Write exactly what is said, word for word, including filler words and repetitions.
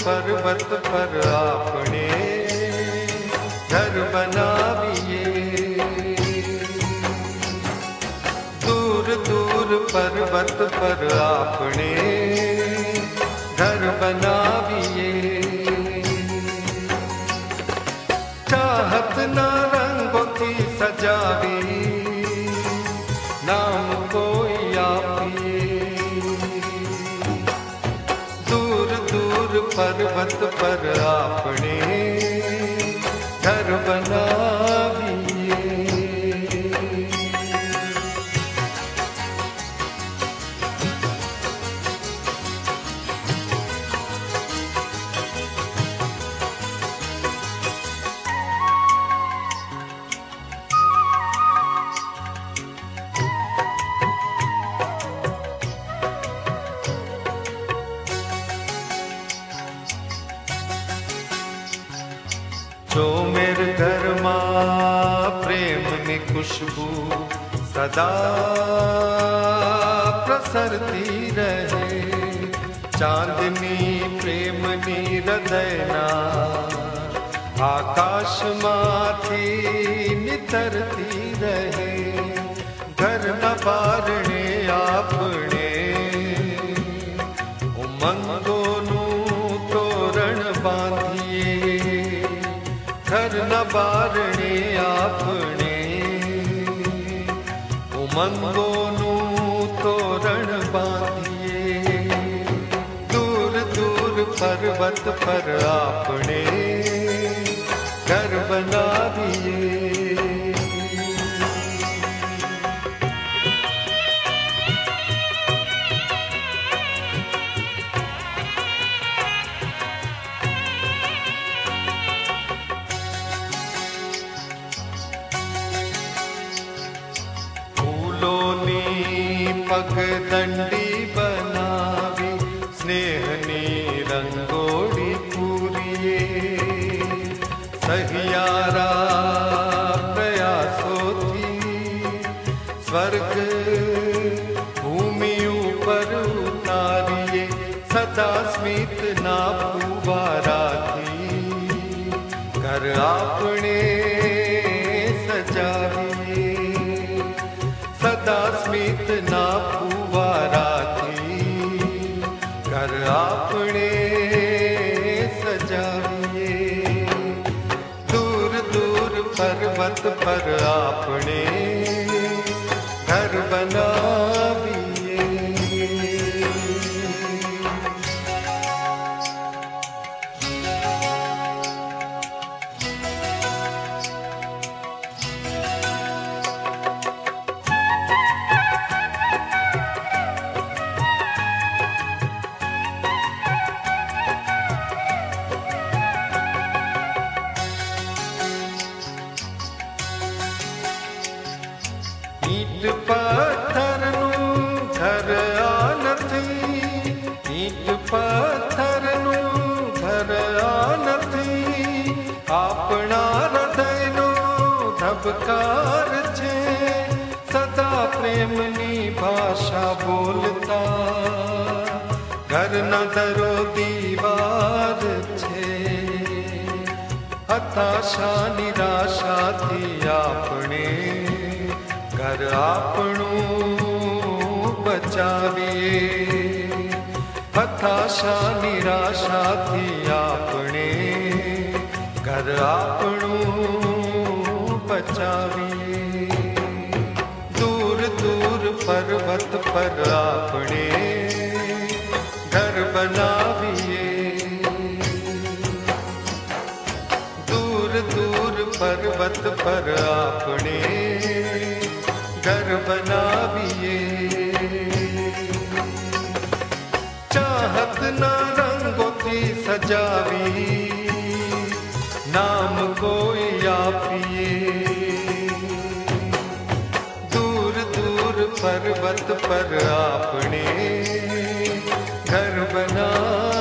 पर्वत पर आपने घर बनाविए। दूर दूर पर्वत पर आपने घर बनाविए। चाहत ना रंगों की सजावी, नाम कोई आपिए। दूर दूर पर्वत पर आपने घर बनाविए। जो मेरे घर मां प्रेम ની खुशबू सदा प्रसरती रहे। चांदनी प्रेमनी हृदयना आकाश माथी नितरती रहे। घर न बारणे आपणे उमंगोनु तोरण बांधिए। घर न बारणे आपणे उमंगोनु तोरण बांधिए। दूर दूर पर्वत पर आपणे घर बनाविए। पगदंडी बनावी स्नेहनी रंगोड़ी पूरिए। सहियारा प्रयासों थी स्वर्ग भूमि ऊपर उतारिए। सदा स्मित ना पुवारा थी घर आपने सजाविए। सदा स्मित ना पुवारा थी घर आपने सजाविए। दूर दूर पर्वत पर आपने घर बनाविए। ईट पत्थर नू घर आनथी। ईट पत्थर नू घर आनथी। आपना हृदय नो धबकार छे। सदा प्रेमनी भाषा बोलता घर न दरो दीवार छे। हताशा निराशा थी आपने घर आपणुं बचाविए। हताशा निराशा थी आपने घर आपणुं बचाविए। दूर दूर पर्वत पर आपने घर बनाविए। दूर दूर पर्वत पर आपने घर बनाविए। चाहत ना रंगों की सजावी, नाम कोई आपिए। दूर दूर पर्वत पर आपने घर बना